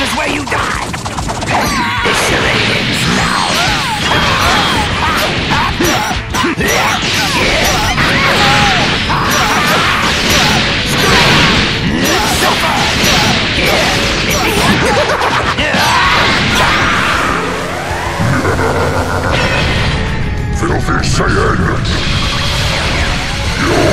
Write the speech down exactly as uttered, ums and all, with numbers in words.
is where you die! This charade ends now! Filthy Saiyan! You